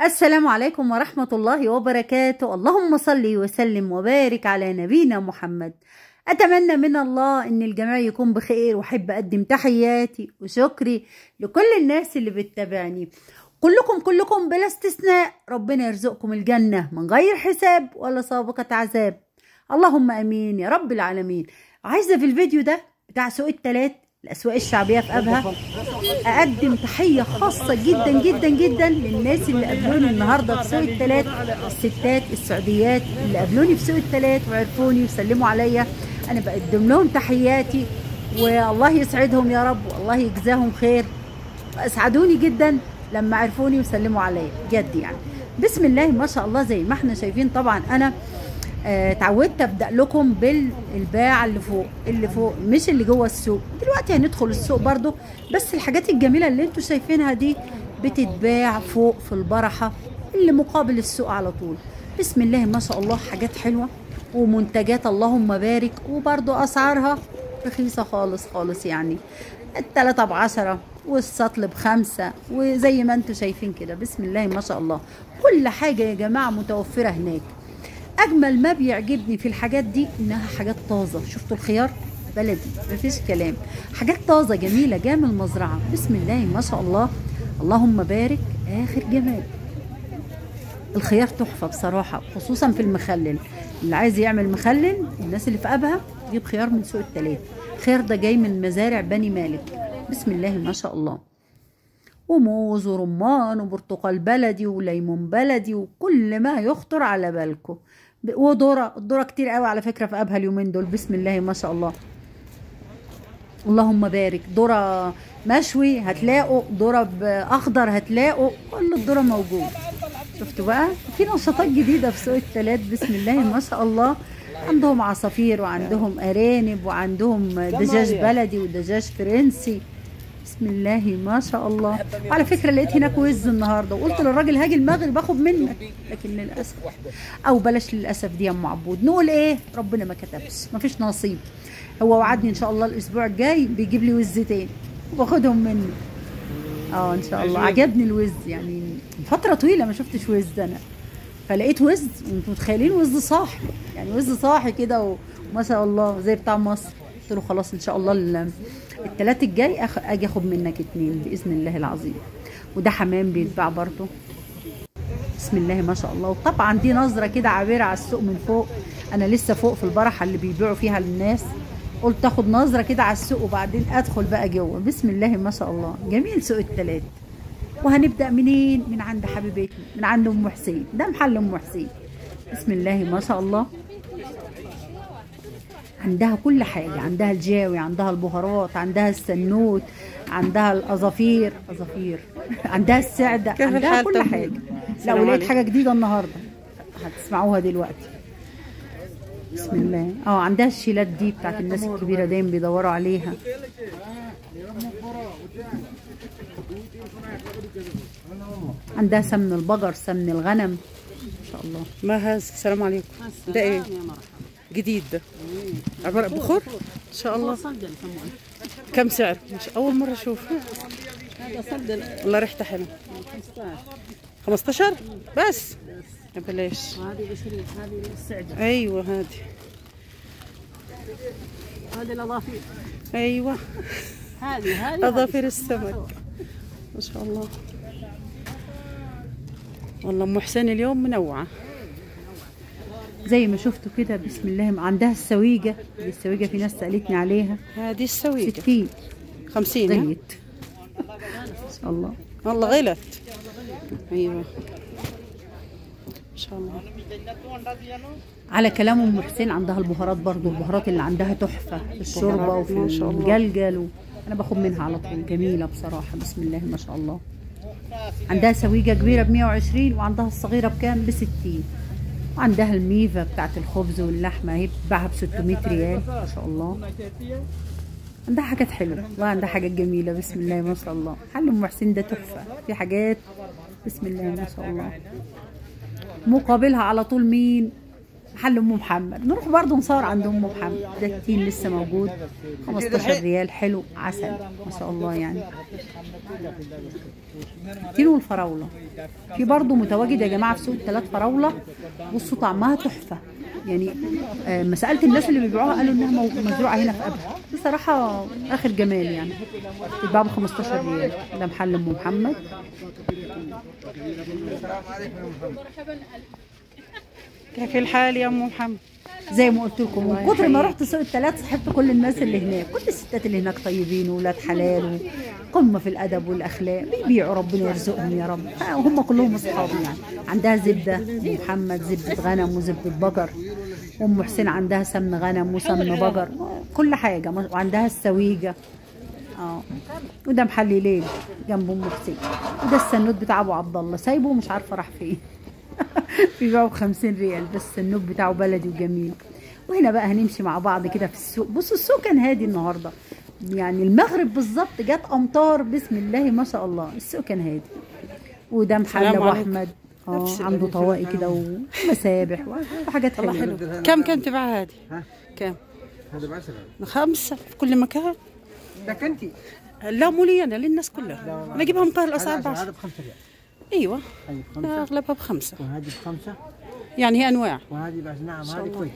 السلام عليكم ورحمة الله وبركاته. اللهم صل وسلم وبارك على نبينا محمد. أتمنى من الله أن الجميع يكون بخير، وأحب أقدم تحياتي وشكري لكل الناس اللي بتتابعني. كلكم بلا استثناء ربنا يرزقكم الجنة من غير حساب ولا سابقة عذاب، اللهم أمين يا رب العالمين. عايزة في الفيديو ده بتاع سوق التلات الأسواق الشعبية في أبها أقدم تحية خاصة جدا جدا جدا للناس اللي قابلوني النهاردة في سوق التلات، الستات السعوديات اللي قابلوني في سوق التلات وعرفوني وسلموا عليا. أنا بقدم لهم تحياتي والله يسعدهم يا رب والله يجزاهم خير، أسعدوني جدا لما عرفوني وسلموا عليا بجد يعني. بسم الله ما شاء الله. زي ما احنا شايفين طبعا أنا اتعودت ابدا لكم بالباعة اللي فوق مش اللي جوه السوق. دلوقتي هندخل السوق برضو، بس الحاجات الجميله اللي انتوا شايفينها دي بتتباع فوق في البرحه اللي مقابل السوق على طول. بسم الله ما شاء الله، حاجات حلوه ومنتجات اللهم بارك، وبرضو اسعارها رخيصه خالص خالص يعني. التلاتة ب10 والسطل ب5، وزي ما انتوا شايفين كده بسم الله ما شاء الله كل حاجه يا جماعه متوفره هناك. اجمل ما بيعجبني في الحاجات دي انها حاجات طازه. شفتوا الخيار بلدي مفيش كلام، حاجات طازه جميله جايه من المزرعه. بسم الله ما شاء الله اللهم بارك، اخر جمال. الخيار تحفه بصراحه، خصوصا في المخلل. اللي عايز يعمل مخلل الناس اللي في ابها يجيب خيار من سوق التلات. الخيار ده جاي من مزارع بني مالك. بسم الله ما شاء الله. وموز ورمان وبرتقال بلدي وليمون بلدي وكل ما يخطر على بالكم. وذره، الذره كتير قوي على فكره في ابها اليومين دول. بسم الله ما شاء الله اللهم بارك. ذره مشوي هتلاقوا، ذره باخضر هتلاقوا، كل الذره موجود. شفتوا بقى في نشاطات جديده في سوق التلات. بسم الله ما شاء الله. عندهم عصافير وعندهم ارانب وعندهم دجاج بلدي ودجاج فرنسي. بسم الله ما شاء الله. وعلى فكره لقيت هناك وز النهارده، وقلت للراجل هاجي المغرب اخد منك، لكن للاسف او بلاش للاسف دي يا ام عبود، نقول ايه ربنا ما كتبش، ما فيش نصيب. هو وعدني ان شاء الله الاسبوع الجاي بيجيب لي وزتين وباخدهم منه. ان شاء الله. عجبني الوز يعني، من فتره طويله ما شفتش وز انا، فلقيت وز انتوا متخيلين وز صاحي يعني، وز صاحي كده وما شاء الله زي بتاع مصر. قلت له خلاص ان شاء الله التلات الجاي اجي اخد منك 2 باذن الله العظيم. وده حمام بيتباع برضه. بسم الله ما شاء الله. وطبعا دي نظره كده عابره على السوق من فوق. انا لسه فوق في البرحه اللي بيبيعوا فيها للناس، قلت اخد نظره كده على السوق وبعدين ادخل بقى جوه. بسم الله ما شاء الله جميل سوق التلات. وهنبدا منين؟ من عند حبيبتنا، من عند ام حسين. ده محل ام حسين. بسم الله ما شاء الله. عندها كل حاجة، عندها الجاوي، عندها البهارات، عندها السنوت، عندها الأظافير عندها السعدة، عندها كل حاجة. لا ولقيت حاجة جديدة النهاردة هتسمعوها دلوقتي. بسم الله. عندها الشيلات دي بتاعت الناس الكبيرة دايما بيدوروا عليها. عندها سمن البقر، سمن الغنم ما شاء الله. ما هذا؟ السلام عليكم. ده ايه جديد؟ ده عبارة بخور ان شاء الله. كم سعر؟ مش اول مرة اشوف. هذا صدر والله ريحته حلوه. 15 بس بلاش. هذه بشريك، هذه السعدة. ايوه هذه الاظافير. ايوه هذه اظافير السمك ما شاء الله. والله ام حسين اليوم منوعه زي ما شفتوا كده. بسم الله. عندها السويجه، السويجه في ناس سالتني عليها. هذه السويجه 60 50 غليت ما شاء الله. والله غلت. ايوه ما شاء الله. على كلام ام حسين عندها البهارات برضو، البهارات اللي عندها تحفه في الشوربه وفي الجلجل انا باخد منها على طول، جميله بصراحه. بسم الله ما شاء الله. عندها سويجه كبيره ب120، وعندها الصغيره بكام؟ ب60. وعندها الميفا بتاعت الخبز واللحمه اهي بتباعها ب600 ريال ما شاء الله. عندها حاجات حلوه والله، عندها حاجات جميله. بسم الله ما شاء الله. محل ام حسين ده تحفه في حاجات. بسم الله ما شاء الله. مقابلها على طول مين؟ محل ام محمد، نروح برضو نصور عند ام محمد. ده التين لسه موجود 15 ريال، حلو عسل ما شاء الله يعني. التين والفراوله في برضو متواجد يا جماعه في سوق الثلاث فراوله. بصوا طعمها تحفه يعني. ما سالت الناس اللي بيبيعوها قالوا انها مزروعه هنا في ابها، بصراحه اخر جمال يعني. بتتباع ب 15 ريال. ده محل ام محمد. كيف الحال يا ام محمد؟ زي ما قلت لكم من كتر ما رحت سوق الثلاث صاحبت كل الناس اللي هناك، كل الستات اللي هناك طيبين وولاد حلال وقمه في الادب والاخلاق، بيبيعوا ربنا يرزقهم يا رب. هم كلهم اصحابي يعني. عندها زبده ام محمد، زبده غنم وزبده بقر. ام حسين عندها سمن غنم وسمن بقر، كل حاجه. وعندها السويجه. وده محل ليل جنب ام حسين. وده السنوت بتاع ابو عبد الله، سايبه ومش عارفه راح فين. بيبيعوا ب 50 ريال بس النوب بتاعه بلدي وجميل. وهنا بقى هنمشي مع بعض كده في السوق. بصوا السوق كان هادي النهارده يعني، المغرب بالظبط جت امطار بسم الله ما شاء الله. السوق كان هادي. وده محل ابو احمد عنده طواقي كده ومسابح وحاجات حلوه. كم كان تبع هذه؟ كم؟ هذا ب 10. 5 في كل مكان. لك انت؟ لا مو لي انا، للناس كلها. انا اجيبها مطار الاسعار ب 10. هذا ب 5 ريال. ايوه ب5. اغلبها ب5. وهذه ب5 يعني هي انواع. وهذه نعم هذه كويتي.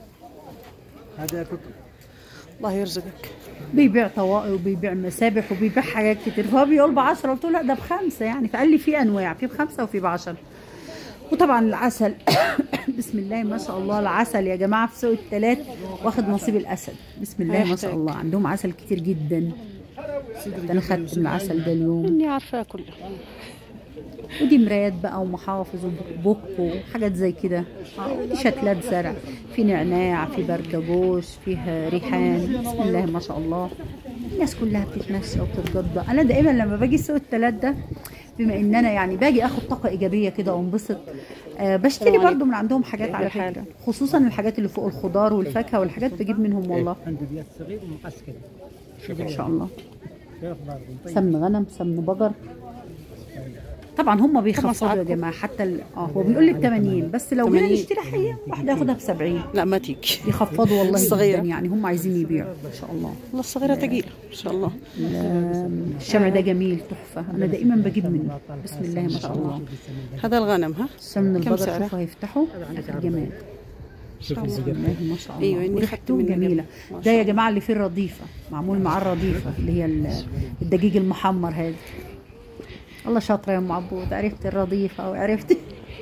هذا كويتي. الله يرزقك. بيبيع طواقي وبيبيع مسابح وبيبيع حاجات كتير، فهو بيقول ب10 قلت له لا ده ب5 يعني. فقال لي في انواع، في ب5 وفي ب10. وطبعا العسل بسم الله ما شاء الله. العسل يا جماعه في سوق الثلاث واخد نصيب الاسد بسم الله ما شاء الله. عندهم عسل كتير جدا. انا خدت من العسل ده اليوم. اني عارفاه كله. ودي مرايات بقى ومحافظ وبوك وحاجات زي كده. ودي شتلات زرع، في نعناع، في برجوش، فيها ريحان بسم الله ما شاء الله. الناس كلها بتتمشى وبتتغدى. انا دائما لما باجي سوق الثلاث ده بما ان انا يعني باجي اخد طاقه ايجابيه كده وانبسط، بشتري برضو من عندهم حاجات على فكره، خصوصا الحاجات اللي فوق الخضار والفاكهه والحاجات بجيب منهم والله. عنده بيت صغير ومقص كده ان شاء الله. سمن غنم، سمن بقر. طبعا هم بيخفضوا يا جماعه حتى هو بيقول لي ب 80 بس لو جينا نشتري حيه واحده ياخدها ب 70. لا ما تيجي. بيخفضوا والله جدا يعني. هم عايزين يبيعوا ان شاء الله. والله الصغيره ثقيله ان شاء الله. الشمع ده جميل تحفه. انا دائما بجيب منه بسم الله ما شاء الله. هذا الغنم ها؟ سمن البقر شوفوا هيفتحوا اخر جمال. بسم الله ما شاء الله. ايوه اني خدت منه جميله. ده يا جماعه اللي فيه الرضيفه، معمول معاه الرضيفه اللي هي الدجيج المحمر هذا. الله شاطره يا ام عبود، عرفت الرضيفه وعرفت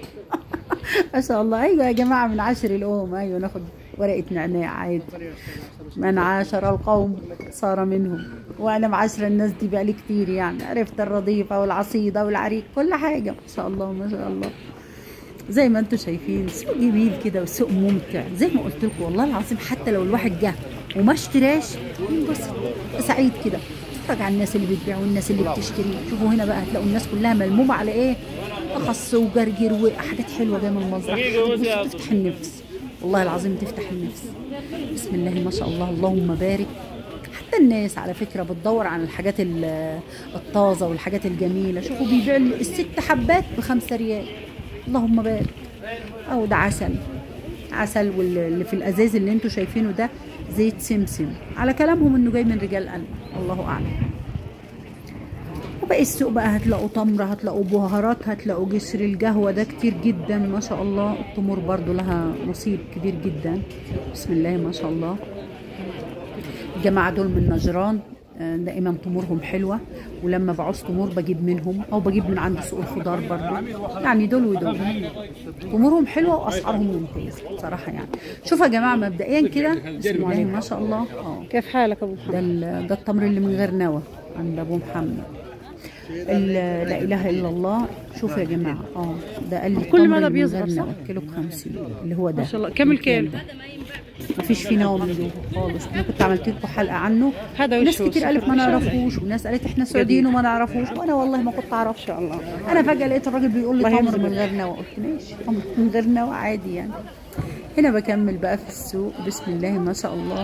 ما شاء الله. ايوه يا جماعه من 10 الام. ايوه ناخد ورقه نعناع عادي. من عاشر القوم صار منهم، وانا معاشره الناس دي بقالي كتير يعني. عرفت الرضيفه والعصيده والعريق كل حاجه ما شاء الله ما شاء الله. زي ما انتم شايفين سوق جميل كده والسوق ممتع زي ما قلت لكم والله العظيم. حتى لو الواحد جه وما اشتراش ينبسط سعيد كده. اتفرج على الناس اللي بتبيع والناس اللي بتشتري. شوفوا هنا بقى هتلاقوا الناس كلها ملمومه على ايه؟ خس وجرجير وحاجات حلوه جايه من المزرعه. تفتح النفس والله العظيم، تفتح النفس. بسم الله ما شاء الله اللهم بارك. حتى الناس على فكره بتدور على الحاجات الطازه والحاجات الجميله. شوفوا بيبيع ال6 حبات ب5 ريال اللهم بارك. اهو ده عسل واللي في الازاز اللي انتوا شايفينه ده زيت سمسم، على كلامهم انه جاي من رجال قلب الله اعلم. وباقي السوق بقى هتلاقوا تمره، هتلاقوا بهارات، هتلاقوا جسر القهوه ده كتير جدا ما شاء الله. التمور برضو لها نصيب كبير جدا بسم الله ما شاء الله. الجماعه دول من نجران دائما تمورهم حلوه، ولما بعوز تمور بجيب منهم او بجيب من عند سوق الخضار برضو يعني. دول ودول تمورهم حلوه واسعارهم ممتازه بصراحه يعني. شوفوا يا جماعه مبدئيا كده بسم الله ما شاء الله. كيف حالك ابو محمد؟ ده التمر اللي من غير نوى عند ابو محمد. لا اله الا الله. شوفوا يا جماعه ده قال لي كل ما ده بيصغر صح؟ كيلو ب50 اللي هو ده ما شاء الله. كم الكيلو؟ مفيش فيه نوى من جوه خالص. انا كنت عملت لكم حلقه عنه. هذا ناس كتير قالت ما نعرفوش، وناس قالت احنا سعوديين وما نعرفوش، وانا والله ما كنت اعرف. ان شاء الله. انا فجاه لقيت الراجل بيقول لي تمر من غير نوى، قلت ماشي تمر من غير نوى عادي يعني. هنا بكمل بقى في السوق بسم الله ما شاء الله.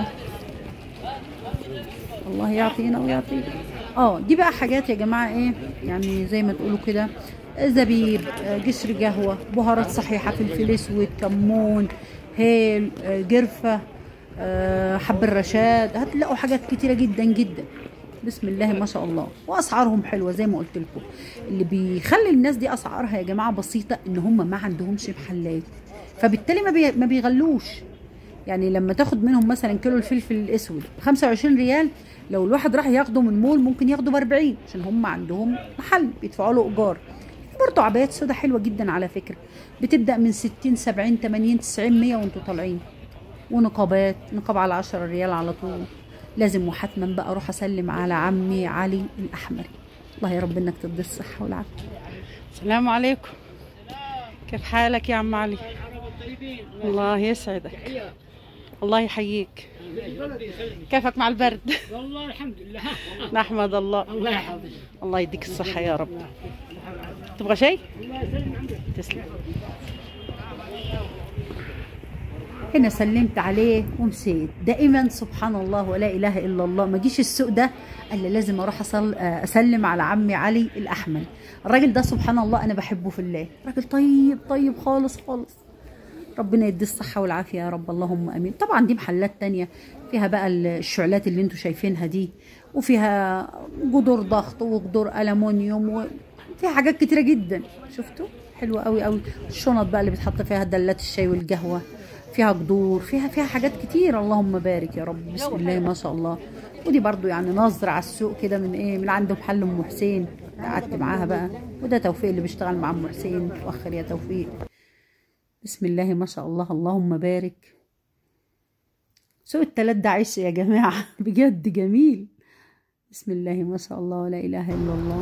الله يعطينا ويعطيك. دي بقى حاجات يا جماعه ايه يعني زي ما تقولوا كده، زبيب، جسر قهوه، بهارات صحيحه، فلفل اسود، كمون، هيل، جرفة، حب الرشاد، هتلاقوا حاجات كتيرة جدا جدا. بسم الله ما شاء الله. واسعارهم حلوه زي ما قلت لكم. اللي بيخلي الناس دي اسعارها يا جماعه بسيطه ان هم ما عندهمش محلات، فبالتالي ما بيغلوش. يعني لما تاخد منهم مثلا كيلو الفلفل الاسود 25 ريال، لو الواحد راح ياخده من مول ممكن ياخده ب 40 عشان هم عندهم محل بيدفعوا له ايجار. برضه عبايات سودا حلوه جدا على فكره، بتبدا من 60 70 80 90 100 وانتوا طالعين. ونقابات، نقاب على 10 ريال على طول. لازم وحتما بقى اروح اسلم على عمي علي الاحمري. الله يا رب انك تدي الصحه والعافيه. السلام عليكم. كيف حالك يا عم علي؟ الله يسعدك. الله يحييك. كيفك مع البرد؟ والله الحمد لله. نحمد الله. الله يحفظك. الله يديك الصحة يا رب. تبغى شيء؟ تسلم. هنا سلمت عليه ومشيت. دائما سبحان الله ولا اله الا الله، ما جيش السوق ده الا لازم اروح اسلم على عمي علي الاحمري. الراجل ده سبحان الله انا بحبه في الله، راجل طيب طيب خالص خالص. ربنا يدي الصحة والعافية يا رب، اللهم امين. طبعا دي محلات تانية فيها بقى الشعلات اللي انتوا شايفينها دي، وفيها جدور ضغط وجدور ألمونيوم، وفيها حاجات كتيرة جدا. شفتوا؟ حلوة قوي قوي. الشنط بقى اللي بتحط فيها دلات الشاي والقهوة، فيها جدور، فيها حاجات كتير. اللهم بارك يا رب. بسم الله ما شاء الله. ودي برضو يعني نظرة على السوق كده من ايه، من عند محل ام حسين، قعدت معاها بقى. وده توفيق اللي بيشتغل مع ام حسين. متأخر يا توفيق. بسم الله ما شاء الله، اللهم بارك. سوق التلات ده عش يا جماعة بجد جميل. بسم الله ما شاء الله ولا إله إلا الله.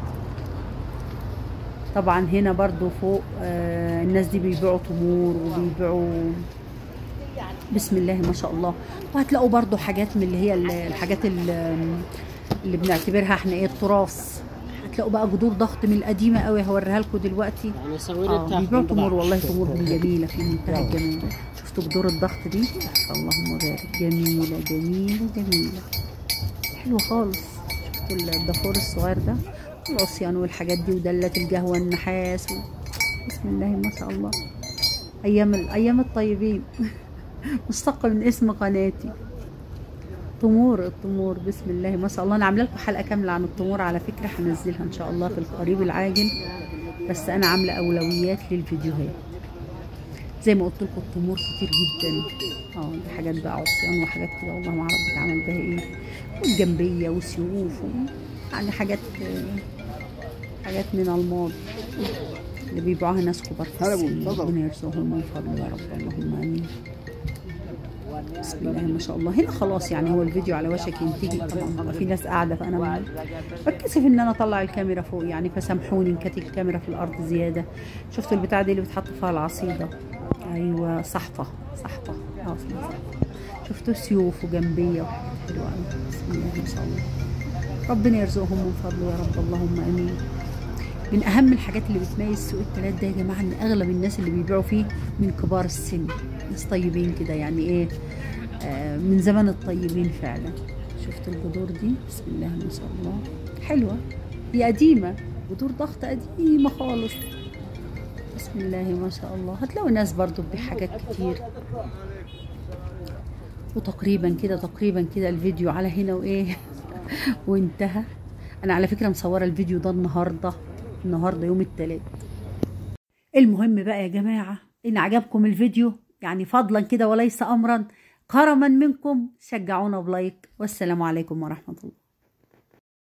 طبعا هنا برضو فوق الناس دي بيبيعوا تمور وبيبيعوا بسم الله ما شاء الله. وهتلاقوا برضو حاجات من اللي هي الحاجات اللي بنعتبرها احنا ايه التراث. هتلاقوا بقى جذور ضغط من القديمه قوي، هوريها لكم دلوقتي. بيبيعوا تمور، والله تمور جميله في منتهى الجمال. شفتوا جذور الضغط دي؟ اللهم بارك. جميله جميله جميله، حلوه خالص. شفتوا الدافور الصغير ده، والعصيان والحاجات دي، ودلات القهوه النحاس بسم الله ما شاء الله. ايام الطيبين مشتقه من اسم قناتي. التمور بسم الله ما شاء الله. انا عامله لكم حلقه كامله عن التمور على فكره، هنزلها ان شاء الله في القريب العاجل، بس انا عامله اولويات للفيديوهات. زي ما قلت لكم التمور كتير جدا. دي حاجات بقى عصيان وحاجات كده، والله ما اعرف بتعمل بها ايه، والجنبيه وسيوف يعني حاجات من الماضي اللي بيبيعوها ناس كبار في السن. ربنا يرزقهم من فضله يا رب، اللهم امين. بسم الله ما شاء الله. هنا خلاص يعني هو الفيديو على وشك ينتهي. طبعا في ناس قاعده، فانا بتكسف ان انا اطلع الكاميرا فوق يعني، فسامحوني ان كانت الكاميرا في الارض زياده. شفتوا البتاعه دي اللي بتحط فيها العصيده؟ ايوه صحفه. اسمها صحفه. شفتوا سيوف وجنبيه وحاجات حلوه قوي. بسم الله ما شاء الله. ربنا يرزقهم من فضله يا رب، اللهم امين. من اهم الحاجات اللي بتميز سوق التلات ده يا جماعه ان اغلب الناس اللي بيبيعوا فيه من كبار السن، ناس طيبين كده يعني ايه، من زمان الطيبين فعلا. شفتوا الجذور دي؟ بسم الله ما شاء الله، حلوه. هي قديمه، جذور ضغط قديمه خالص. بسم الله ما شاء الله. هتلاقوا ناس برضو بحاجات كتير. وتقريبا كده الفيديو على هنا وايه وانتهى. انا على فكره مصوره الفيديو ده النهارده يوم الثلاث. المهم بقى يا جماعه، ان عجبكم الفيديو يعني فضلا كده وليس امرا، كرما منكم شجعونا بلايك. والسلام عليكم ورحمه الله.